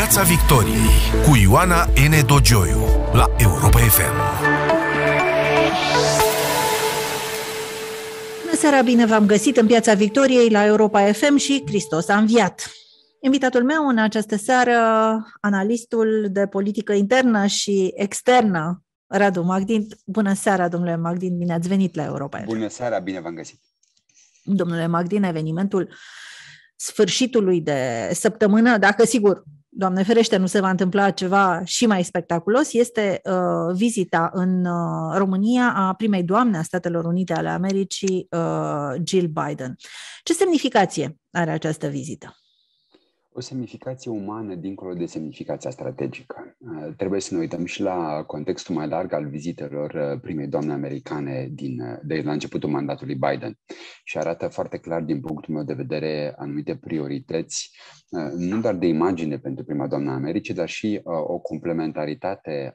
Piața Victoriei cu Ioana N. Dogioiu la Europa FM. Bună seara, bine v-am găsit în Piața Victoriei la Europa FM și Hristos a înviat. Invitatul meu în această seară, analistul de politică internă și externă, Radu Magdin. Bună seara, domnule Magdin, bine ați venit la Europa FM. Bună seara, bine v-am găsit. Domnule Magdin, evenimentul sfârșitului de săptămână, dacă sigur, Doamne ferește, nu se va întâmpla ceva și mai spectaculos, este vizita în România a primei doamne a Statelor Unite ale Americii, Jill Biden. Ce semnificație are această vizită? O semnificație umană dincolo de semnificația strategică. Trebuie să ne uităm și la contextul mai larg al vizitelor primei doamne americane de la începutul mandatului Biden și arată foarte clar, din punctul meu de vedere, anumite priorități, nu doar de imagine pentru prima doamnă a Americii, dar și o complementaritate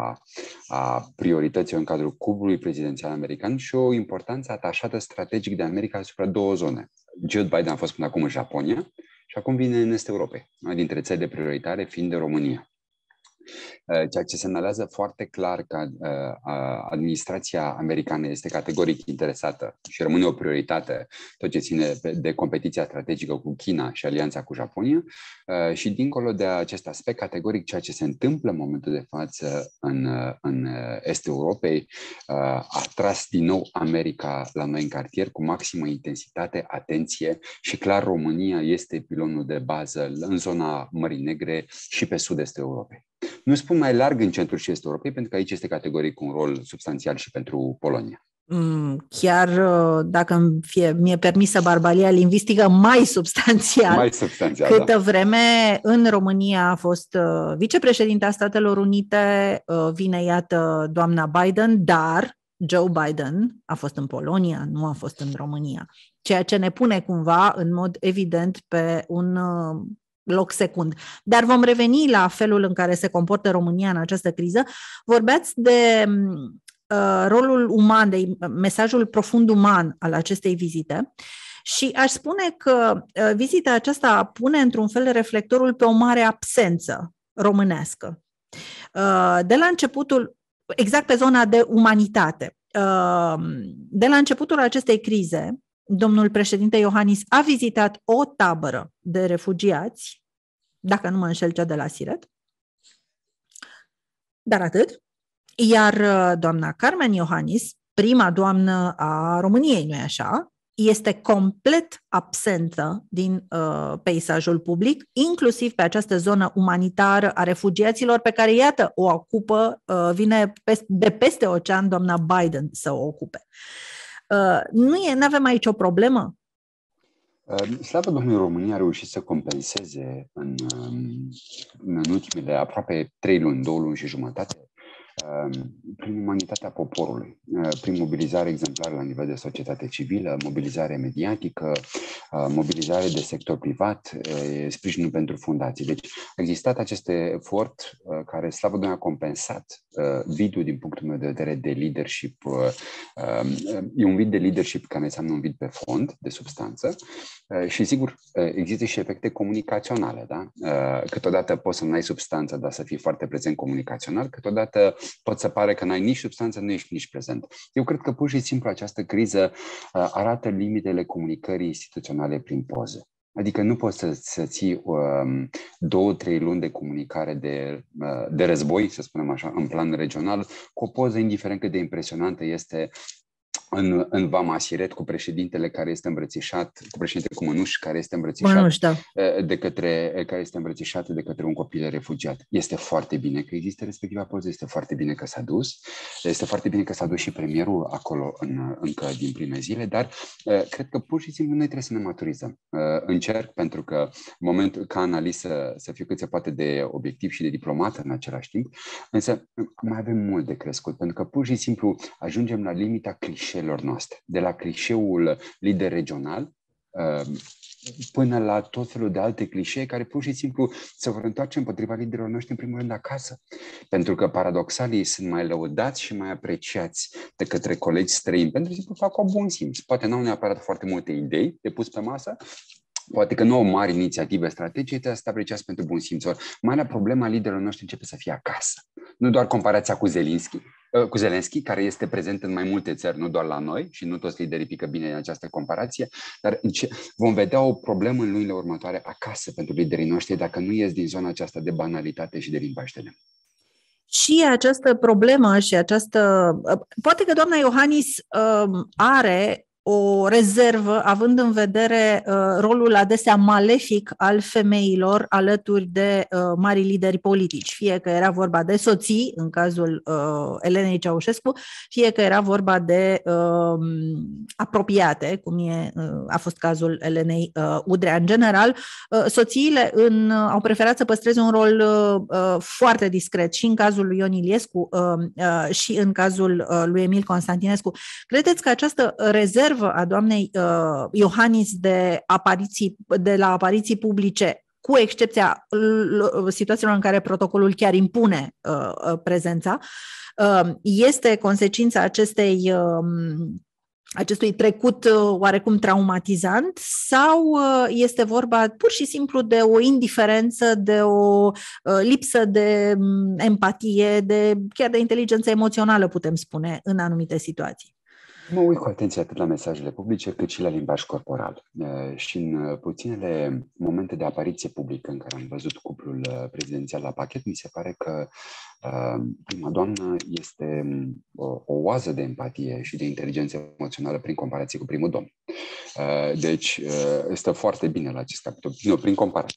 a priorităților în cadrul curbului prezidențial american și o importanță atașată strategic de America asupra două zone. Jill Biden a fost până acum în Japonia și acum vine în Est Europei, una dintre țările prioritare fiind de România. Ceea ce semnalează foarte clar că administrația americană este categoric interesată și rămâne o prioritate tot ce ține de competiția strategică cu China și alianța cu Japonia și dincolo de acest aspect categoric, ceea ce se întâmplă în momentul de față în Estul Europei a tras din nou America la noi în cartier cu maximă intensitate, atenție și clar România este pilonul de bază în zona Mării Negre și pe sud-estul Europei. Nu spun mai larg în centrul și estul Europei, pentru că aici este categoric un rol substanțial și pentru Polonia. Chiar dacă mi-e permisă barbaria lingvistică, mai substanțial. Câtă vreme în România a fost vicepreședinta Statelor Unite, vine iată doamna Biden, dar Joe Biden a fost în Polonia, nu a fost în România. Ceea ce ne pune cumva în mod evident pe un loc secund. Dar vom reveni la felul în care se comportă România în această criză. Vorbeați de rolul uman, de mesajul profund uman al acestei vizite și aș spune că vizita aceasta pune într-un fel reflectorul pe o mare absență românească. De la începutul, exact pe zona de umanitate, de la începutul acestei crize, domnul președinte Iohannis a vizitat o tabără de refugiați, dacă nu mă înșel, cea de la Siret, dar atât. Iar doamna Carmen Iohannis, prima doamnă a României, nu-i așa, este complet absentă din peisajul public, inclusiv pe această zonă umanitară a refugiaților pe care, iată, o ocupă, vine de peste ocean doamna Biden să o ocupe. Nu avem aici o problemă? Slavă Domnului, România a reușit să compenseze în ultimele aproape 3 luni, 2 luni și jumătate, prin umanitatea poporului, prin mobilizare exemplară la nivel de societate civilă, mobilizare mediatică, mobilizare de sector privat, sprijinul pentru fundații. Deci a existat acest efort care, slavă Domnului, a compensat vidul din punctul meu de vedere de leadership. E un vid de leadership care înseamnă un vid pe fond, de substanță și sigur există și efecte comunicaționale. Da? Câteodată poți să nu ai substanță, dar să fii foarte prezent comunicațional, câteodată poți să pare că n-ai nici substanță, nu ești nici prezent. Eu cred că pur și simplu această criză arată limitele comunicării instituționale prin poze. Adică nu poți să ții 2-3 luni de comunicare de război, să spunem așa, în plan regional, cu o poză indiferent cât de impresionantă este în Vama Siret cu președintele care este îmbrățișat, cu președintele cu mănuși care este îmbrățișat de către un copil refugiat. Este foarte bine că există respectiva poză, este foarte bine că s-a dus, este foarte bine că s-a dus și premierul acolo încă din prime zile, dar cred că pur și simplu noi trebuie să ne maturizăm. Încerc, pentru că în momentul ca analist să fiu cât se poate de obiectiv și de diplomat în același timp, însă mai avem mult de crescut, pentru că pur și simplu ajungem la limita clișeelor noastre, de la clișeul lider regional până la tot felul de alte clișee care pur și simplu se vor întoarce împotriva liderilor noștri în primul rând acasă. Pentru că paradoxal ei sunt mai lăudați și mai apreciați de către colegi străini, pentru că fac o bun simț. Poate n-au neapărat foarte multe idei de pus pe masă, Poate că nu au mari inițiative strategice, trebuie să te apreciați pentru bun simț. Marea problema liderilor noștri începe să fie acasă. Nu doar comparația cu Zelenski, care este prezent în mai multe țări, nu doar la noi, și nu toți liderii pică bine în această comparație, dar vom vedea o problemă în lunile următoare acasă pentru liderii noștri dacă nu ies din zona aceasta de banalitate și de limbaj de lemn. Și această problemă și această... Poate că doamna Iohannis are o rezervă, având în vedere rolul adesea malefic al femeilor alături de mari lideri politici, fie că era vorba de soții, în cazul Elenei Ceaușescu, fie că era vorba de apropiate, cum a fost cazul Elenei Udrea. În general, soțiile au preferat să păstreze un rol foarte discret și în cazul lui Ion Iliescu și în cazul lui Emil Constantinescu. Credeți că această rezervă a doamnei Iohannis de la apariții publice, cu excepția situațiilor în care protocolul chiar impune prezența, este consecința acestui trecut oarecum traumatizant sau este vorba pur și simplu de o indiferență, de o lipsă de empatie, chiar de inteligență emoțională, putem spune, în anumite situații? Mă uit cu atenție atât la mesajele publice cât și la limbaj corporal. Și în puținele momente de apariție publică în care am văzut cuplul prezidențial la pachet, mi se pare că prima doamnă este o oază de empatie și de inteligență emoțională prin comparație cu primul domn. Deci stă foarte bine la acest capitol, prin comparație.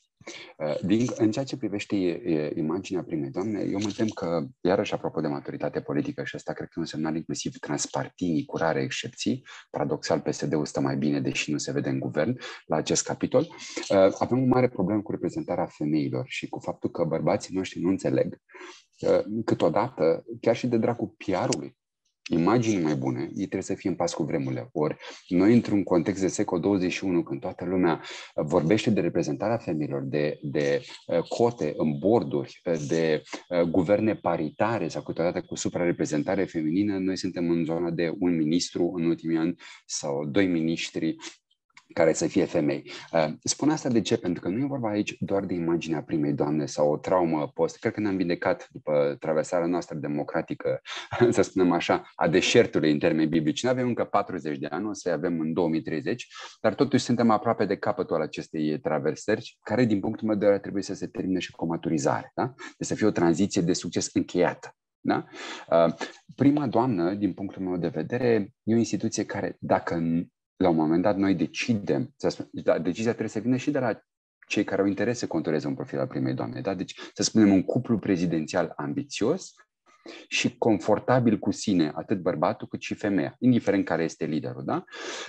În ceea ce privește imaginea primei doamne, eu mă tem că, iarăși apropo de maturitate politică, și asta cred că e un semnal inclusiv transpartinii, cu rare excepții, paradoxal PSD-ul stă mai bine, deși nu se vede în guvern, la acest capitol, avem o mare problemă cu reprezentarea femeilor și cu faptul că bărbații noștri nu înțeleg câteodată, chiar și de dragul PR-ului, imaginii mai bune, ei trebuie să fie în pas cu vremurile. Ori noi, într-un context de secol 21, când toată lumea vorbește de reprezentarea femeilor, de cote în borduri, de guverne paritare sau câteodată cu suprareprezentare feminină, noi suntem în zona de un ministru în ultimii ani sau 2 miniștri care să fie femei. Spun asta de ce? Pentru că nu e vorba aici doar de imaginea primei doamne sau o traumă post. Cred că ne-am vindecat după traversarea noastră democratică, să spunem așa, a deșertului în termeni biblici. Nu avem încă 40 de ani, o să avem în 2030, dar totuși suntem aproape de capătul acestei traversări, care din punctul meu de vedere trebuie să se termine și cu o maturizare. Da? Deci să fie o tranziție de succes încheiată. Da? Prima doamnă, din punctul meu de vedere, e o instituție care, dacă la un moment dat noi decidem, decizia trebuie să vină și de la cei care au interes să contureze un profil al primei doamne. Da? Deci, să spunem, un cuplu prezidențial ambițios și confortabil cu sine, atât bărbatul cât și femeia, indiferent care este liderul. Da?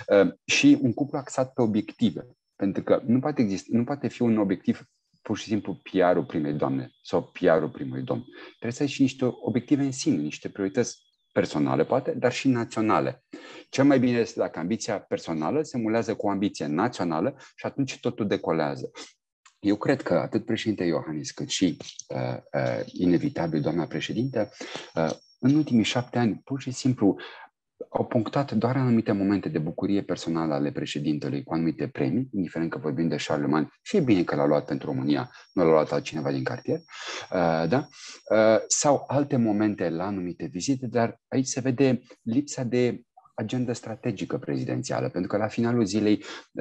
Și un cuplu axat pe obiective, pentru că nu poate fi un obiectiv pur și simplu PR-ul primei doamne sau PR-ul primului domn. Trebuie să ai și niște obiective în sine, niște priorități personale, poate, dar și naționale. Cel mai bine este dacă ambiția personală se mulează cu o ambiție națională și atunci totul decolează. Eu cred că atât președintele Iohannis cât și inevitabil doamna președinte, în ultimii 7 ani, pur și simplu, au punctat doar anumite momente de bucurie personală ale președintelui cu anumite premii, indiferent că vorbim de Charlemagne, și e bine că l-a luat pentru România, nu l-a luat altcineva din cartier, da? Sau alte momente la anumite vizite, dar aici se vede lipsa de agenda strategică prezidențială, pentru că la finalul zilei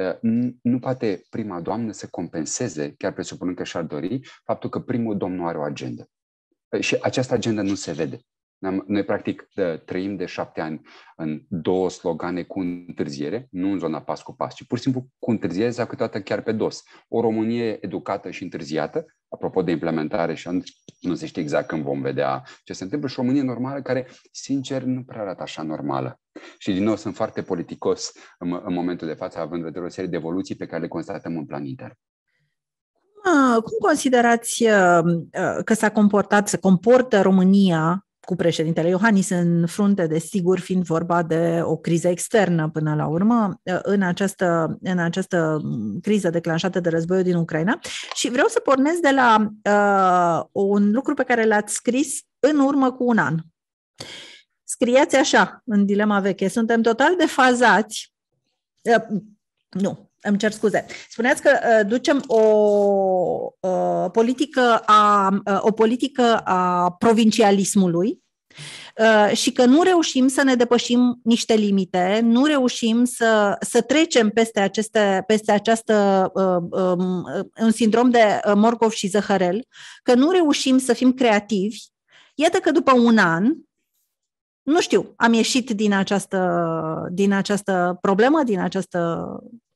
nu poate prima doamnă să compenseze, chiar presupunând că și-ar dori, faptul că primul domn nu are o agendă. Și această agendă nu se vede. Noi, practic, trăim de 7 ani în 2 slogane cu întârziere, nu în zona pas cu pas, ci pur și simplu cu întârziere sau câteodată chiar pe dos. O Românie educată și întârziată, apropo de implementare și nu se știe exact când vom vedea ce se întâmplă, și o Românie normală care, sincer, nu prea arată așa normală. Și din nou sunt foarte politicos în momentul de față, având în vedere o serie de evoluții pe care le constatăm în plan intern. Cum considerați că se comportă România cu președintele Iohannis în frunte, desigur, fiind vorba de o criză externă până la urmă, în această criză declanșată de războiul din Ucraina? Și vreau să pornesc de la un lucru pe care l-ați scris în urmă cu un an. Scriați așa, în Dilema Veche: suntem total defazați. îmi cer scuze. Spuneați că ducem o politică a provincialismului și că nu reușim să ne depășim niște limite, nu reușim să trecem peste această un sindrom de morcov și zăhărel, că nu reușim să fim creativi. Iată că după un an, nu știu, am ieșit din această problemă, din această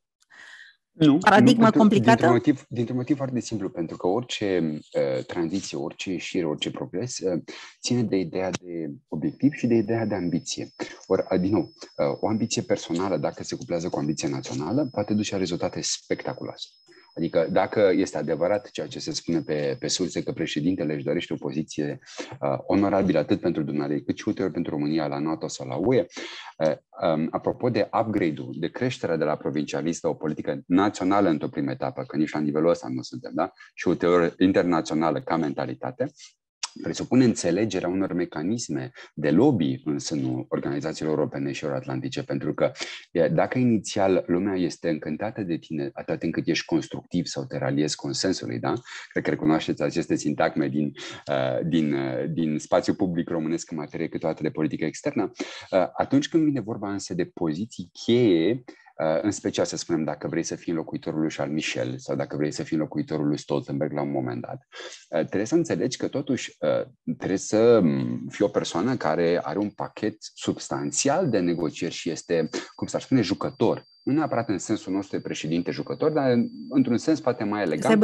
paradigmă complicată? Dintr-un motiv foarte simplu, pentru că orice tranziție, orice ieșire, orice progres ține de ideea de obiectiv și de ideea de ambiție. Ori, din nou, o ambiție personală, dacă se cuplează cu o ambiție națională, poate duce la rezultate spectaculoase. Adică dacă este adevărat ceea ce se spune pe surse că președintele își dorește o poziție onorabilă atât pentru dumnealui cât și ulterior pentru România la NATO sau la UE, apropo de upgrade-ul, de creșterea de la provincialist la o politică națională într-o primă etapă, că nici la nivelul ăsta nu suntem, da? Și ulterior internațională ca mentalitate, presupune înțelegerea unor mecanisme de lobby în sânul organizațiilor europene și euroatlantice, pentru că dacă inițial lumea este încântată de tine atât încât ești constructiv sau te raliezi consensului, da? Cred că recunoașteți aceste sintagme din spațiul public românesc în materie câteodată de politică externă, atunci când vine vorba însă de poziții cheie, în special, să spunem, dacă vrei să fii înlocuitorul lui Charles Michel sau dacă vrei să fii înlocuitorul lui Stoltenberg la un moment dat, trebuie să înțelegi că totuși trebuie să fii o persoană care are un pachet substanțial de negocieri și este, cum s-ar spune, jucător. Nu neapărat în sensul nostru de președinte jucător, dar într-un sens poate mai elegant. Să aibă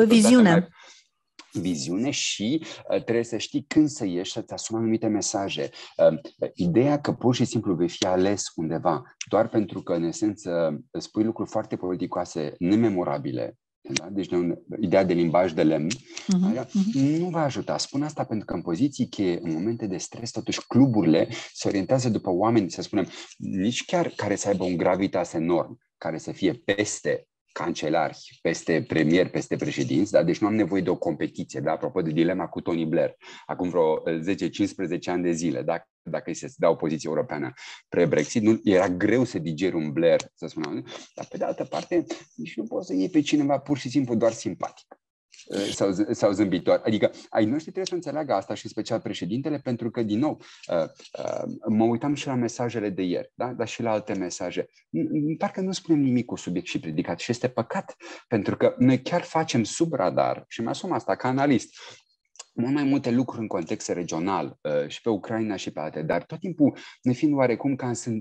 viziune și trebuie să știi când să ieși, să-ți asumi anumite mesaje. Ideea că pur și simplu vei fi ales undeva doar pentru că, în esență, spui lucruri foarte politicoase, nememorabile, da? Deci ideea de limbaj de lemn, nu va ajuta. Spun asta pentru că în poziții cheie, în momente de stres, totuși cluburile se orientează după oameni, să spunem, nici chiar care să aibă un gravitas enorm, care să fie peste cancelari, peste premieri, peste președinți, da? Deci nu am nevoie de o competiție, da? Apropo de dilema cu Tony Blair, acum vreo 10-15 ani de zile, da? Dacă îi se dea o poziție europeană pre-Brexit, nu, era greu să digeri un Blair, să spunem, dar pe de altă parte nici nu poți să iei pe cineva pur și simplu doar simpatic sau zâmbitor. Adică ai noștri trebuie să înțeleagă asta și special președintele, pentru că, din nou, mă uitam și la mesajele de ieri, da? Dar și la alte mesaje. Parcă nu spunem nimic cu subiect și predicat și este păcat, pentru că noi chiar facem sub radar, și mi-asum asta ca analist, mult mai multe lucruri în context regional și pe Ucraina și pe alte, dar tot timpul ne fiind oarecum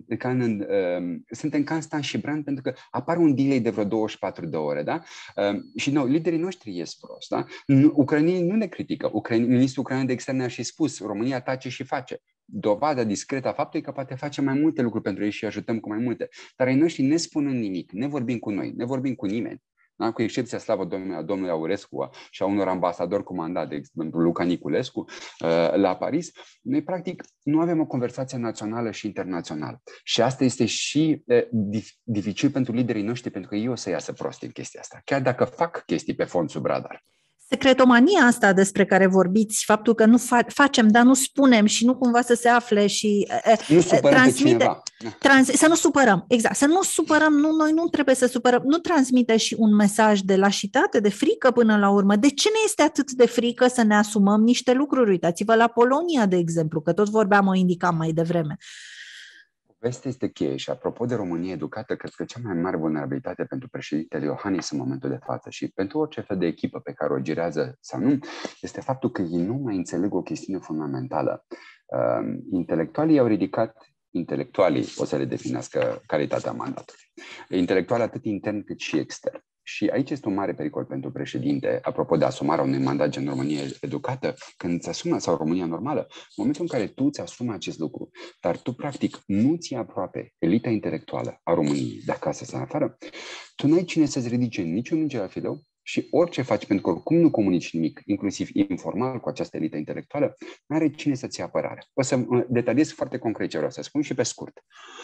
suntem ca în Stan și Brand, pentru că apare un delay de vreo 24 de ore, da? Și noi, liderii noștri ies prost, da? Ucrainienii nu ne critică. Ministrul ucrainean de externe a și spus, România tace și face. Dovada discretă a faptului că poate face mai multe lucruri pentru ei și ajutăm cu mai multe. Dar ai noștri ne spunând nimic, ne vorbim cu noi, ne vorbim cu nimeni. Da? Cu excepția, slavă domnului Aurescu și a unor ambasadori comandați, de exemplu Luca Niculescu, la Paris, noi practic nu avem o conversație națională și internațională. Și asta este și dificil pentru liderii noștri, pentru că ei o să iasă prost în chestia asta, chiar dacă fac chestii pe fond sub radar. Secretomania asta despre care vorbiți, faptul că nu facem, dar nu spunem și nu cumva să se afle și transmite, să nu supărăm, exact, să nu supărăm, noi nu trebuie să supărăm, nu transmite și un mesaj de lașitate, de frică până la urmă. De ce ne este atât de frică să ne asumăm niște lucruri? Uitați-vă la Polonia, de exemplu, că tot o indicam mai devreme. Povestea este cheie și apropo de România educată, cred că cea mai mare vulnerabilitate pentru președintele Iohannis în momentul de față și pentru orice fel de echipă pe care o girează sau nu, este faptul că ei nu mai înțeleg o chestiune fundamentală. Intelectualii au ridicat, intelectualii o să le definească calitatea mandatului, intelectuali atât intern cât și extern. Și aici este un mare pericol pentru președinte, apropo de asumarea unui mandat gen România educată, când îți asumă, sau România normală, în momentul în care tu îți asumi acest lucru, dar tu practic nu ții aproape elita intelectuală a României de acasă sau afară, tu n-ai cine să-ți ridice niciun minge la fileu și orice faci, pentru că oricum nu comunici nimic, inclusiv informal cu această elită intelectuală, n-are cine să-ți ia apărare. O să detaliez foarte concret ce vreau să spun și pe scurt.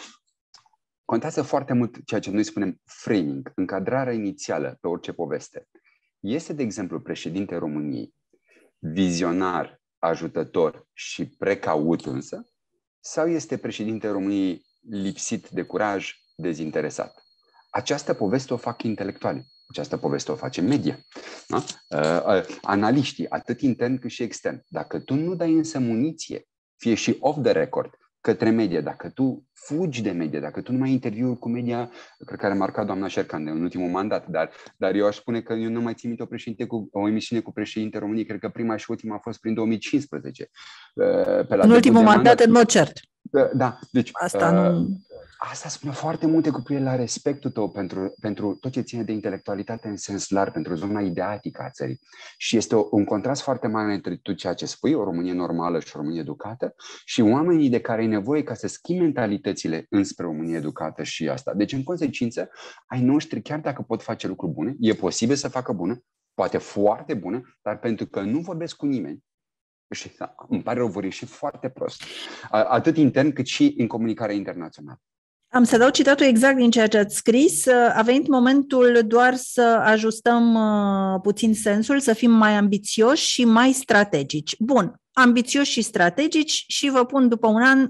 Contează foarte mult ceea ce noi spunem framing, încadrarea inițială pe orice poveste. Este, de exemplu, președintele României vizionar, ajutător și precaut însă? Sau este președintele României lipsit de curaj, dezinteresat? Această poveste o fac intelectuali. Această poveste o face media. Da? Analiștii, atât intern cât și extern. Dacă tu nu dai însă muniție, fie și off the record, către media, dacă tu fugi de media, dacă tu nu mai ai interviuri cu media, cred că a remarcat doamna Șercan în ultimul mandat, dar eu aș spune că eu nu mai țin minte o emisiune cu președinte României, cred că prima și ultima a fost prin 2015. În ultimul mandat, în mod cert. Da, deci asta nu... Asta spune foarte multe cu privire la respectul tău pentru tot ce ține de intelectualitate în sens larg, pentru zona ideatică a țării. Și este un contrast foarte mare între tot ceea ce spui, o Românie normală și o Românie educată, și oamenii de care ai nevoie ca să schimbi mentalitățile înspre România educată și asta. Deci, în consecință, ai noștri, chiar dacă pot face lucruri bune, e posibil să facă bune, poate foarte bune, dar pentru că nu vorbesc cu nimeni, și îmi pare rău, vor ieși foarte prost, atât intern cât și în comunicarea internațională. Am să dau citatul exact din ceea ce ați scris. A venit momentul doar să ajustăm puțin sensul, să fim mai ambițioși și mai strategici. Bun, ambițioși și strategici, și vă pun după un an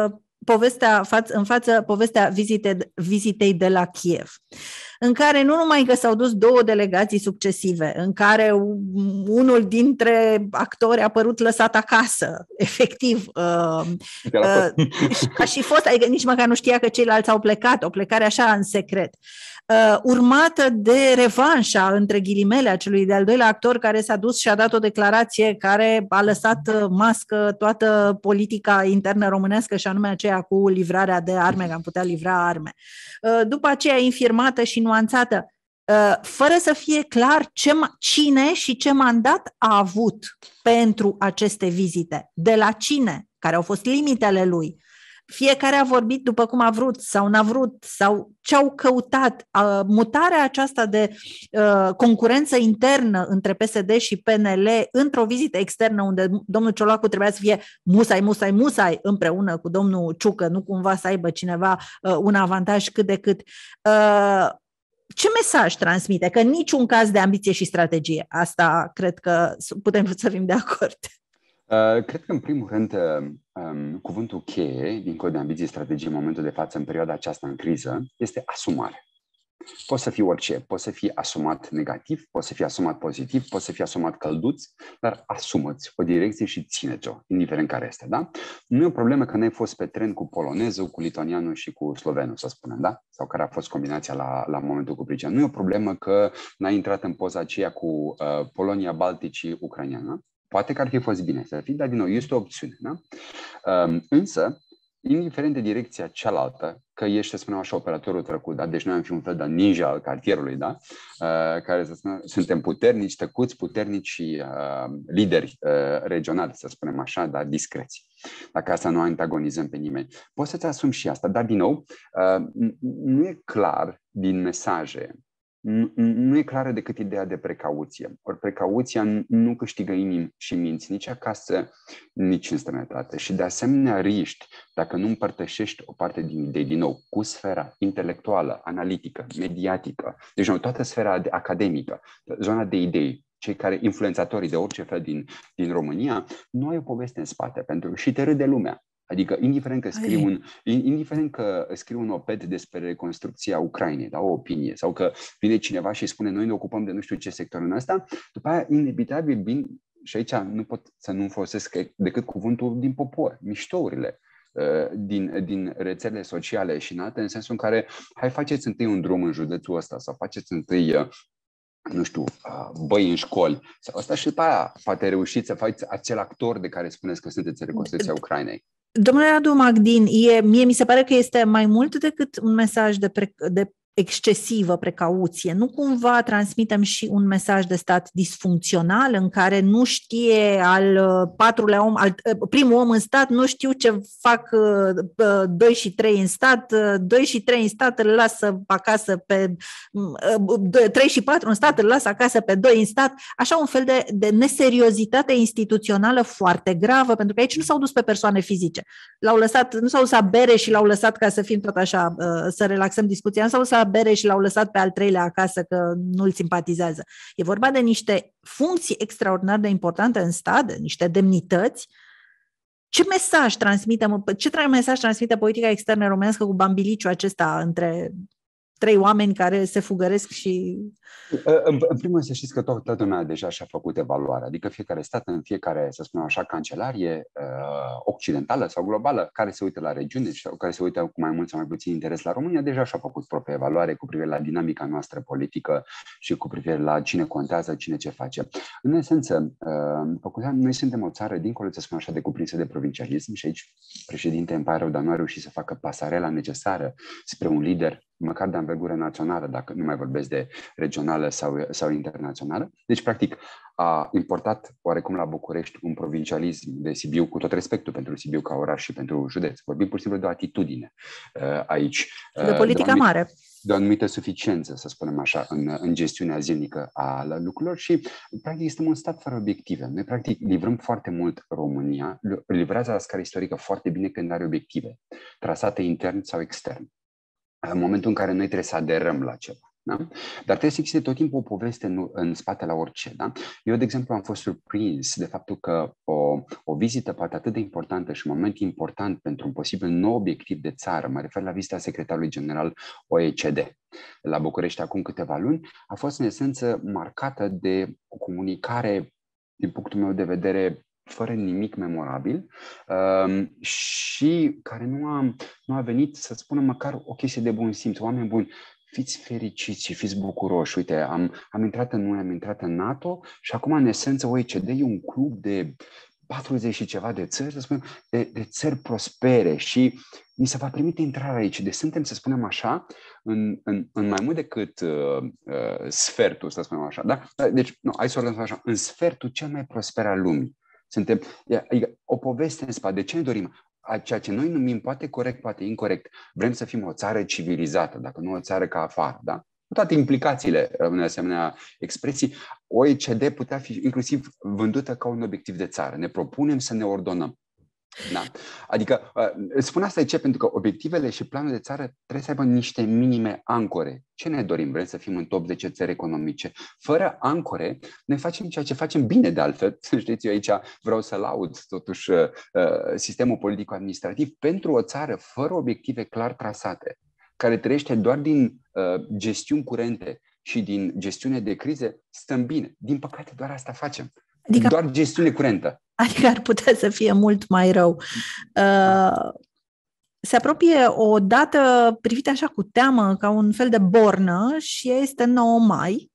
povestea vizitei de la Kiev, în care nu numai că s-au dus 2 delegații succesive, în care unul dintre actori a părut lăsat acasă, efectiv, a și fost, adică nici măcar nu știa că ceilalți au plecat, o plecare așa în secret, urmată de revanșa, între ghilimele, a celui de-al doilea actor care s-a dus și a dat o declarație care a lăsat mască toată politica internă românească, și anume aceea cu livrarea de arme, că am putea livra arme. După aceea infirmată și nuanțată, fără să fie clar cine și ce mandat a avut pentru aceste vizite, de la cine, care au fost limitele lui. Fiecare a vorbit după cum a vrut sau n-a vrut sau ce au căutat. Mutarea aceasta de concurență internă între PSD și PNL într-o vizită externă unde domnul Ciolacu trebuia să fie musai împreună cu domnul Ciucă, nu cumva să aibă cineva un avantaj cât de cât. Ce mesaj transmite? Că în niciun caz de ambiție și strategie. Asta cred că putem să fim de acord. Cred că, în primul rând, cuvântul cheie, dincolo de ambiție, strategie, în momentul de față, în perioada aceasta în criză, este asumare. Poți să fii orice, poți să fii asumat negativ, poți să fii asumat pozitiv, poți să fii asumat călduț, dar asumă-ți o direcție și ține-ți-o, indiferent care este, da? Nu e o problemă că n-ai fost pe tren cu polonezul, cu lituanianul și cu slovenul, să spunem, da? Sau care a fost combinația la momentul cu Pricea. Nu e o problemă că n-ai intrat în poza aceea cu Polonia, Balticii, Ucraineană. Poate că ar fi fost bine să fie, dar din nou este o opțiune. Da? Însă, indiferent de direcția cealaltă, că ești, să spunem așa, operatorul trecut, da? Deci noi am fi un fel de ninja al cartierului, da? Care să spunem, suntem puternici, tăcuți, puternici și lideri regionali, să spunem așa, dar discreți. Dacă asta nu antagonizăm pe nimeni. Poți să-ți asumi și asta, dar din nou, nu e clar din mesaje. Nu e clară decât ideea de precauție. Ori precauția nu câștigă inimi și minți nici acasă, nici în străinătate. Și de asemenea riști, dacă nu împărtășești o parte din idei, din nou, cu sfera intelectuală, analitică, mediatică, deci nu, toată sfera academică, zona de idei, cei care influențatorii de orice fel din România, nu ai o poveste în spate, pentru că și te râde lumea. Adică, indiferent că scriu un oped despre reconstrucția Ucrainei, da, o opinie, sau că vine cineva și spune noi ne ocupăm de nu știu ce sector în ăsta, după aia, inevitabil, vin, și aici nu pot să nu folosesc decât cuvântul din popor, miștourile din rețelele sociale și în alte, în sensul în care hai faceți întâi un drum în județul ăsta sau faceți întâi nu știu, băi în școli. Sau asta și după aia poate reușiți să faceți acel actor de care spuneți că sunteți în reconstrucția Ucrainei. Domnule Radu Magdin, mie mi se pare că este mai mult decât un mesaj de excesivă precauție. Nu cumva transmitem și un mesaj de stat disfuncțional în care nu știe primul om în stat, nu știu ce fac 2 și 3 în stat, 2 și 3 în stat îl lasă acasă pe 3 și 4 în stat îl lasă acasă pe 2 în stat, așa un fel de neseriozitate instituțională foarte gravă, pentru că aici nu s-au dus pe persoane fizice. Nu s-au dus la bere și l-au lăsat, ca să fim tot așa, să relaxăm discuția, nu s-au dus la bere și l-au lăsat pe al treilea acasă că nu-l simpatizează. E vorba de niște funcții extraordinar de importante în stat, de niște demnități. Ce mesaj transmite politica externă românească cu bambiliciul acesta între trei oameni care se fugăresc și... În primul rând să știți că toată lumea deja și-a făcut evaluarea, adică fiecare stat, în fiecare, să spunem așa, cancelarie occidentală sau globală, care se uită la regiune și care se uită cu mai mult sau mai puțin interes la România, deja și-a făcut propria evaluare cu privire la dinamica noastră politică și cu privire la cine contează, cine ce face. În esență, noi suntem o țară, dincolo, să spunem așa, de cuprinsă de provincialism și aici președinte, îmi pare rău, dar nu a reușit să facă pasarela necesară spre un lider, măcar de anvergură națională, dacă nu mai vorbesc de regională sau internațională. Deci, practic, a importat oarecum la București un provincialism de Sibiu, cu tot respectul pentru Sibiu ca oraș și pentru județ. Vorbim pur și simplu de o atitudine aici. De politica mare. De o anumită suficiență, să spunem așa, în gestiunea zilnică a lucrurilor și, practic, este un stat fără obiective. Noi, practic, livrăm foarte mult România, livrează la scară istorică foarte bine când are obiective, trasate intern sau extern. În momentul în care noi trebuie să aderăm la ceva. Da? Dar trebuie să existe tot timpul o poveste în spate la orice. Da? Eu, de exemplu, am fost surprins de faptul că o vizită poate atât de importantă și un moment important pentru un posibil nou obiectiv de țară, mă refer la vizita secretarului general OECD la București acum câteva luni, a fost în esență marcată de o comunicare, din punctul meu de vedere, fără nimic memorabil și care nu a venit să spună măcar o chestie de bun simț. Oameni buni, fiți fericiți și fiți bucuroși. Uite, am intrat în UE, am intrat în NATO și acum, în esență, OECD e un club de 40 și ceva de țări, să spunem, de țări prospere și ni se va permite intrarea aici. Deci suntem, să spunem așa, în mai mult decât sfertul, să spunem așa. Da? Deci, hai să o lăsăm așa, în sfertul cel mai prosper al lumii. Suntem, adică, o poveste în spate. De ce ne dorim? Ceea ce noi numim, poate corect, poate incorect, vrem să fim o țară civilizată, dacă nu o țară ca afară, da? Cu toate implicațiile în asemenea expresii, OECD putea fi inclusiv vândută ca un obiectiv de țară. Ne propunem să ne ordonăm. Da. Adică, spun asta de ce? Pentru că obiectivele și planul de țară trebuie să aibă niște minime ancore. Ce ne dorim? Vrem să fim în top 10 țări economice. Fără ancore, noi facem ceea ce facem bine de altfel. Știți, eu aici vreau să laud totuși sistemul politic-administrativ pentru o țară fără obiective clar trasate, care trăiește doar din gestiuni curente și din gestiune de crize, stăm bine. Din păcate, doar asta facem. Adică, doar gestiune curentă. Adică ar putea să fie mult mai rău. Se apropie o dată privită așa cu teamă, ca un fel de bornă, și este 9 mai,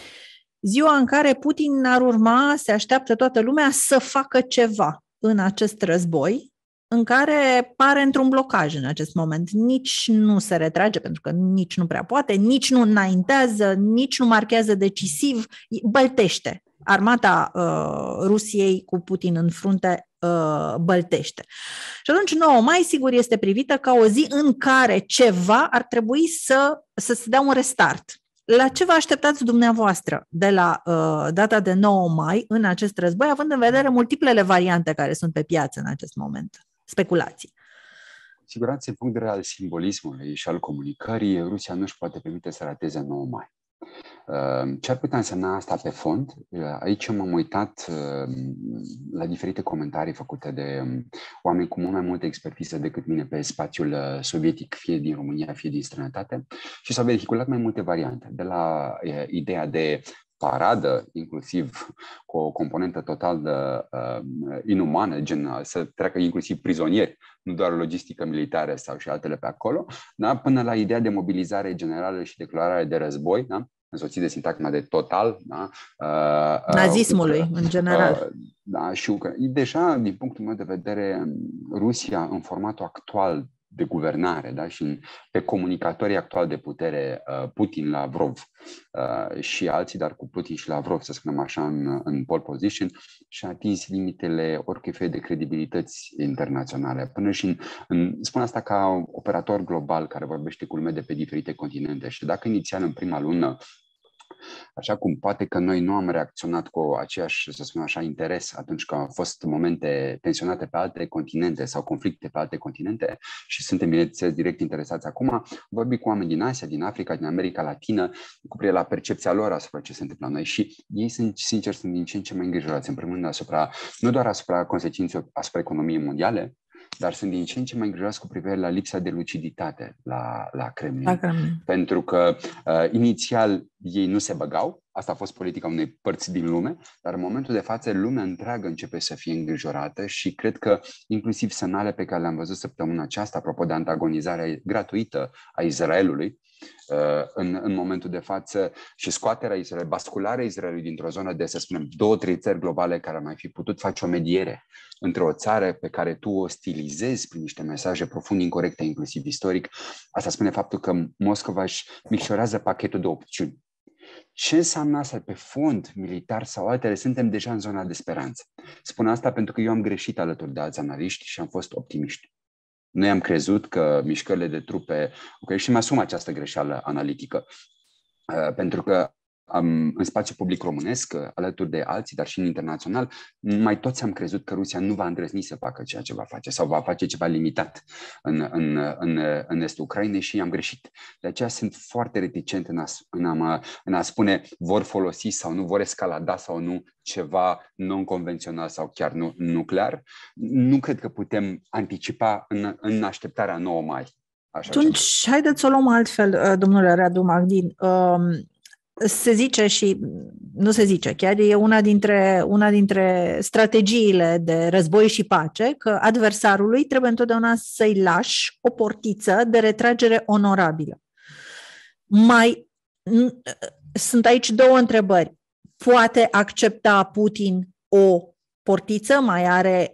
ziua în care Putin ar urma, se așteaptă toată lumea, să facă ceva în acest război, în care pare într-un blocaj în acest moment. Nici nu se retrage, pentru că nici nu prea poate, nici nu înaintează, nici nu marchează decisiv, băltește. Armata Rusiei cu Putin în frunte băltește. Și atunci 9 mai, sigur, este privită ca o zi în care ceva ar trebui să se dea un restart. La ce vă așteptați dumneavoastră de la data de 9 mai în acest război, având în vedere multiplele variante care sunt pe piață în acest moment? Speculații. Siguranță, din punct de vedere al simbolismului și al comunicării, Rusia nu își poate permite să rateze 9 mai. Ce ar putea însemna asta pe fond? Aici m-am uitat la diferite comentarii făcute de oameni cu mult mai multă expertiză decât mine pe spațiul sovietic, fie din România, fie din străinătate, și s-au vehiculat mai multe variante, de la ideea de paradă, inclusiv cu o componentă total inumană, gen să treacă inclusiv prizonieri, nu doar logistică militară sau și altele pe acolo, da? Până la ideea de mobilizare generală și declarare de război, da? Însoțit de sintagma de total, da? Nazismului, în general. Da, și deja, din punctul meu de vedere, Rusia, în formatul actual de guvernare, da? Și pe comunicatorii actuali de putere, Putin, Lavrov și alții, dar cu Putin și Lavrov, să spunem așa, în pole position, și-a atins limitele oricui fel de credibilități internaționale. Până și spun asta ca operator global care vorbește cu lumea de pe diferite continente. Și dacă inițial, în prima lună, așa cum poate că noi nu am reacționat cu aceeași, să spunem așa, interes atunci când au fost momente tensionate pe alte continente sau conflicte pe alte continente și suntem, bineînțeles, direct interesați acum, vorbi cu oameni din Asia, din Africa, din America Latină, cu privire la percepția lor asupra ce se întâmplă la noi și ei, sincer, sunt din ce în ce mai îngrijorați, în primul rând, nu doar asupra consecințelor asupra economiei mondiale, dar sunt din ce în ce mai îngrijorați cu privire la lipsa de luciditate la Kremlin. Pentru că inițial ei nu se băgau, asta a fost politica unei părți din lume, dar în momentul de față lumea întreagă începe să fie îngrijorată și cred că inclusiv semnale pe care le-am văzut săptămâna aceasta, apropo de antagonizarea gratuită a Israelului, în momentul de față și scoaterea Israelului, bascularea Israelului dintr-o zonă de, să spunem, 2-3 țări globale care ar mai fi putut face o mediere între o țară pe care tu o stilizezi prin niște mesaje profund incorecte, inclusiv istoric, asta spune faptul că Moscova își micșorează pachetul de opțiuni. Ce înseamnă asta pe fond militar sau altele? Suntem deja în zona de speranță. Spun asta pentru că eu am greșit alături de alți analiști și am fost optimiști. Noi am crezut că mișcările de trupe, și mi-asum această greșeală analitică, pentru că în spațiul public românesc, alături de alții, dar și în internațional, mai toți am crezut că Rusia nu va îndrăzni să facă ceea ce va face sau va face ceva limitat în estul Ucrainei și am greșit. De aceea sunt foarte reticent în a spune vor folosi sau nu, vor escalada sau nu ceva non-convențional sau chiar nuclear. Nu cred că putem anticipa în așteptarea 9 mai. Atunci, haideți să o luăm altfel, domnule Radu Magdin. Se zice și nu se zice, chiar e una dintre strategiile de război și pace, că adversarului trebuie întotdeauna să-i lași o portiță de retragere onorabilă. Sunt aici două întrebări. Poate accepta Putin o portiță? Mai are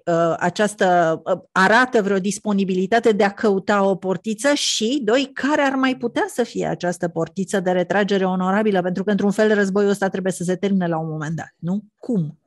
arată vreo disponibilitate de a căuta o portiță? Și, doi, care ar mai putea să fie această portiță de retragere onorabilă? Pentru că, într-un fel, războiul ăsta trebuie să se termine la un moment dat, nu? Cum?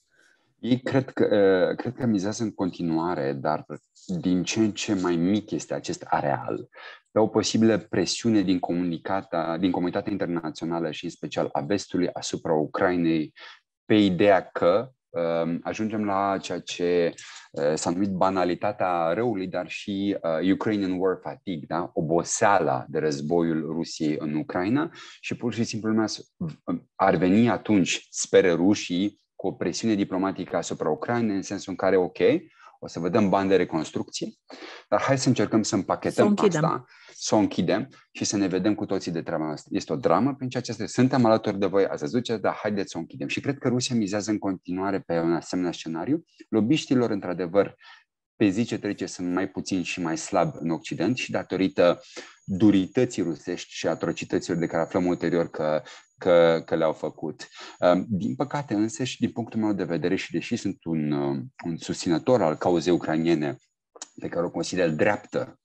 Ei cred că mizează în continuare, dar din ce în ce mai mic este acest areal, pe o posibilă presiune din comunitatea internațională și în special a vestului asupra Ucrainei, pe ideea că ajungem la ceea ce s-a numit banalitatea răului, dar și Ukrainian War Fatigue, da? Oboseala de războiul Rusiei în Ucraina și pur și simplu lumea ar veni atunci, speră rușii, cu o presiune diplomatică asupra Ucrainei, în sensul în care, ok, o să vă dăm bani de reconstrucție, dar hai să încercăm să împachetăm asta, să o închidem și să ne vedem cu toții de treaba asta. Este o dramă prin ceea ce este. Suntem alături de voi, ați văzut ce, dar haideți să o închidem. Și cred că Rusia mizează în continuare pe un asemenea scenariu. Lobiștilor, într-adevăr, pe zi ce trece sunt mai puțini și mai slabi în Occident și datorită durității rusești și atrocităților de care aflăm ulterior că le-au făcut. Din păcate însă și din punctul meu de vedere și deși sunt un susținător al cauzei ucrainene pe care o consider dreaptă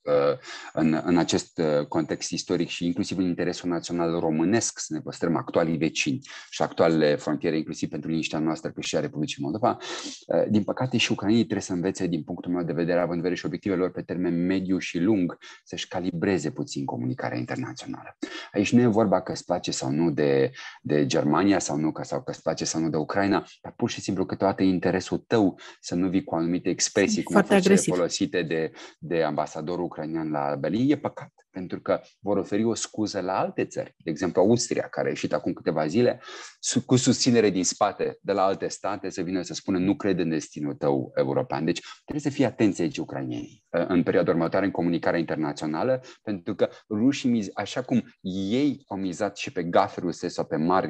în acest context istoric și inclusiv în interesul național românesc să ne păstrăm actualii vecini și actualele frontiere, inclusiv pentru liniștea noastră, cât și a Republicii Moldova. Din păcate și ucrainenii trebuie să învețe, din punctul meu de vedere, având în vedere și obiectivele lor pe termen mediu și lung, să-și calibreze puțin comunicarea internațională. Aici nu e vorba că îți place sau nu de Germania sau că îți place sau nu de Ucraina, dar pur și simplu câteodată interesul tău să nu vii cu anumite expresii, cum au fost folosite de ambasadorul ucrainean la Berlin, e păcat, pentru că vor oferi o scuză la alte țări, de exemplu Austria, care a ieșit acum câteva zile cu susținere din spate de la alte state să vină să spună nu cred în destinul tău european. Deci trebuie să fie atenți aici ucrainenii în perioada următoare în comunicarea internațională, pentru că rușii, așa cum ei au mizat și pe gafe ruse sau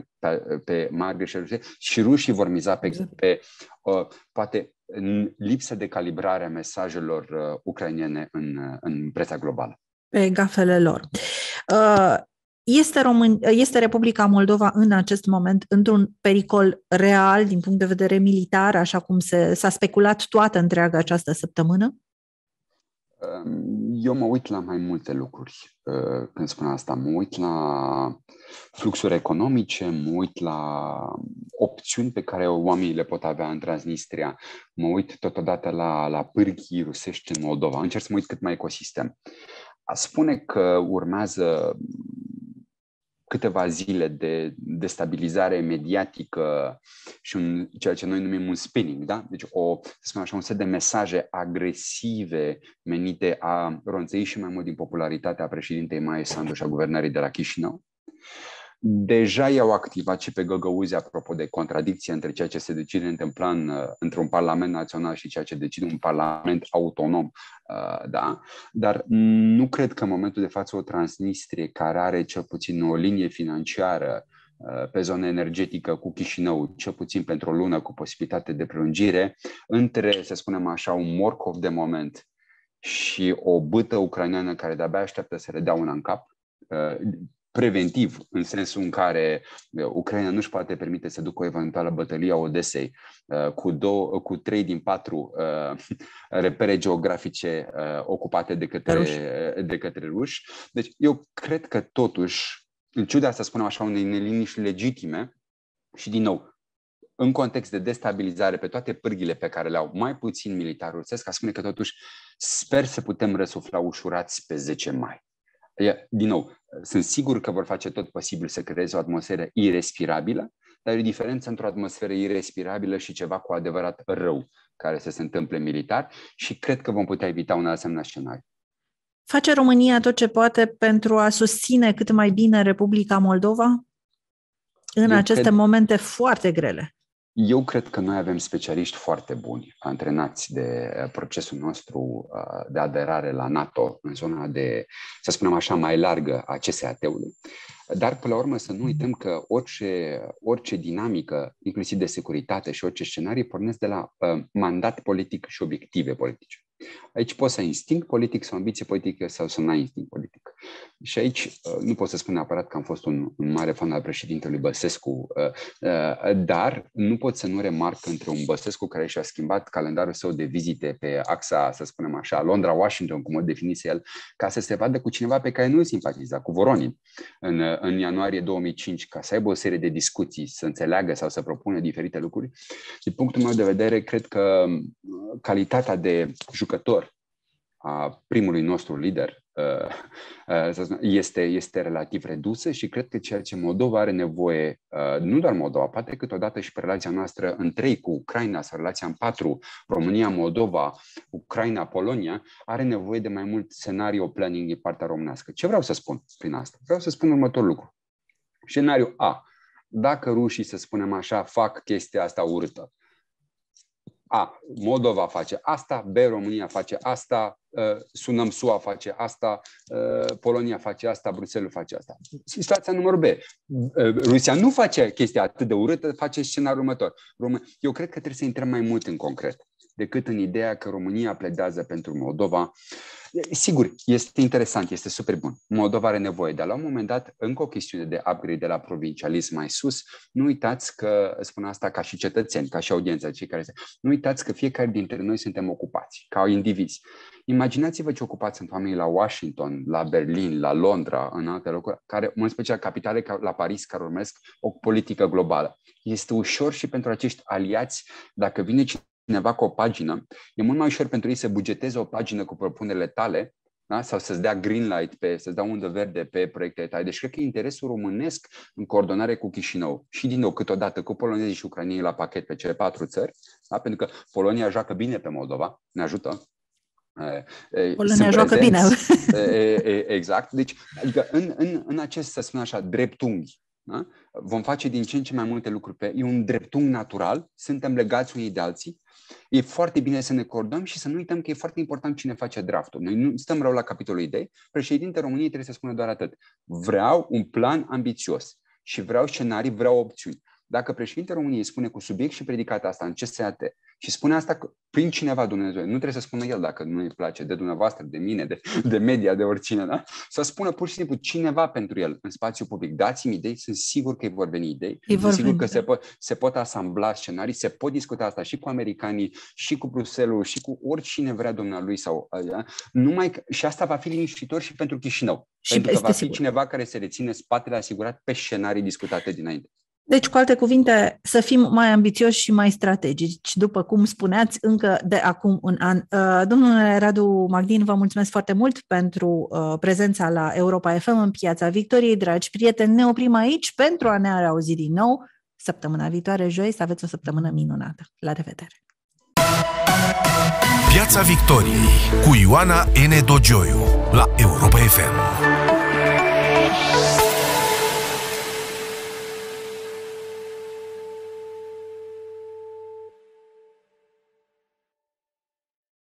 pe mari greșeli ruse, și rușii vor miza pe poate în lipsă de calibrare a mesajelor ucrainene în presa globală. Pe gafele lor. Este Republica Moldova în acest moment într-un pericol real din punct de vedere militar, așa cum s-a speculat toată întreaga această săptămână? Eu mă uit la mai multe lucruri când spun asta. Mă uit la fluxuri economice, mă uit la opțiuni pe care oamenii le pot avea în Transnistria, mă uit totodată la pârghii rusești în Moldova. Încerc să mă uit cât mai ecosistem. A spune că urmează câteva zile de destabilizare mediatică și ceea ce noi numim un spinning, da? Deci un set de mesaje agresive menite a ronțăi și mai mult din popularitatea președintei Maia Sandu și a guvernării de la Chișinău. deja i-au activat și pe găgăuzi apropo de contradicție între ceea ce se decide într-un parlament național și ceea ce decide un parlament autonom. Da? Dar nu cred că în momentul de față o Transnistrie care are cel puțin o linie financiară pe zonă energetică cu Chișinău, cel puțin pentru o lună cu posibilitate de prelungire, între, să spunem așa, un morcov de moment și o bâtă ucraineană care de-abia așteaptă să le dea una în cap, preventiv, în sensul în care Ucraina nu își poate permite să ducă o eventuală bătălie a Odesei cu 3 din 4 repere geografice ocupate de către ruși. Deci eu cred că totuși, în ciuda, să spunem așa, unei neliniști legitime și din nou, în context de destabilizare pe toate pârghile pe care le au, mai puțin militar rusesc, a spune că totuși sper să putem răsufla ușurați pe 10 mai. Din nou, sunt sigur că vor face tot posibil să creeze o atmosferă irrespirabilă, dar e o diferență între o atmosferă irrespirabilă și ceva cu adevărat rău care să se întâmple militar și cred că vom putea evita un asemenea scenariu. Face România tot ce poate pentru a susține cât mai bine Republica Moldova în aceste momente foarte grele? Eu cred că noi avem specialiști foarte buni, antrenați de procesul nostru de aderare la NATO în zona de, să spunem așa, mai largă a CSAT-ului. Dar, până la urmă, să nu uităm că orice dinamică, inclusiv de securitate și orice scenarii, pornesc de la mandat politic și obiective politice. Aici poți să ai instinct politic sau ambiție politică sau să nu ai instinct politic. Și aici nu pot să spun neapărat că am fost un mare fan al președintelui Băsescu, dar nu pot să nu remarc între un Băsescu care și-a schimbat calendarul său de vizite pe axa, să spunem așa, Londra-Washington, cum o definise el, ca să se vadă cu cineva pe care nu-l simpatiza, cu Voronin, în ianuarie 2005, ca să aibă o serie de discuții, să înțeleagă sau să propună diferite lucruri. Din punctul meu de vedere, cred că calitatea de jucător a primului nostru lider este relativ redusă și cred că ceea ce Moldova are nevoie, nu doar Moldova, poate câteodată și pe relația noastră în 3 cu Ucraina sau relația în 4, România, Moldova, Ucraina, Polonia, are nevoie de mai mult scenario planning din partea românească. Ce vreau să spun prin asta? Vreau să spun următorul lucru. Scenariu A. Dacă rușii, să spunem așa, fac chestia asta urâtă, A. Moldova face asta, B. România face asta, sunăm SUA face asta, Polonia face asta, Bruxelles face asta. Situația numărul B. Rusia nu face chestia atât de urâtă, face scenariul următor. Eu cred că trebuie să intrăm mai mult în concret decât în ideea că România pledează pentru Moldova. Sigur, este interesant, este super bun. Moldova are nevoie, dar la un moment dat, încă o chestiune de upgrade de la provincialism mai sus, nu uitați că, spun asta ca și cetățeni, ca și audiența, cei care nu uitați că fiecare dintre noi suntem ocupați, ca indivizi. Imaginați-vă ce ocupați sunt oamenii la Washington, la Berlin, la Londra, în alte locuri, care, în special capitale la Paris, care urmesc o politică globală. Este ușor și pentru acești aliați, dacă vine cineva cu o pagină, e mult mai ușor pentru ei să bugeteze o pagină cu propunerile tale, da? Sau să-ți dea green light, să-ți dea undă verde pe proiectele tale. Deci cred că interesul românesc în coordonare cu Chișinău și din nou câteodată cu polonezii și ucrainienii la pachet pe cele 4 țări, da? Pentru că Polonia joacă bine pe Moldova, ne ajută. Polonia joacă bine. Exact. Deci, adică în acest, să spun așa, dreptunghi, da? Vom face din ce în ce mai multe lucruri e un dreptunghi natural, suntem legați unii de alții. E foarte bine să ne coordonăm și să nu uităm că e foarte important cine face draftul. Noi nu stăm rău la capitolul idei. Președintele României trebuie să spună doar atât. Vreau un plan ambițios și vreau scenarii, vreau opțiuni. Dacă președintele României spune cu subiect și predicat asta în CSAT și spune asta prin cineva, Dumnezeu, nu trebuie să spună el dacă nu îi place, de dumneavoastră, de mine, de media, de oricine, da? Să spună pur și simplu cineva pentru el în spațiu public. Dați-mi idei, sunt sigur că îi vor veni idei, sunt sigur că se pot asambla scenarii, se pot discuta asta și cu americanii, și cu Bruxelles, și cu oricine vrea dumnealui sau și asta va fi liniștitor și pentru Chișinău. Și pentru că va fi cineva care se reține spatele asigurat pe scenarii discutate dinainte. Deci, cu alte cuvinte, să fim mai ambițioși și mai strategici, după cum spuneați, încă de acum un an. Domnule Radu Magdin, vă mulțumesc foarte mult pentru prezența la Europa FM în Piața Victoriei. Dragi prieteni, ne oprim aici pentru a ne reauzi din nou săptămâna viitoare, joi, să aveți o săptămână minunată. La revedere! Piața Victoriei cu Ioana N. Dogioiu la Europa FM.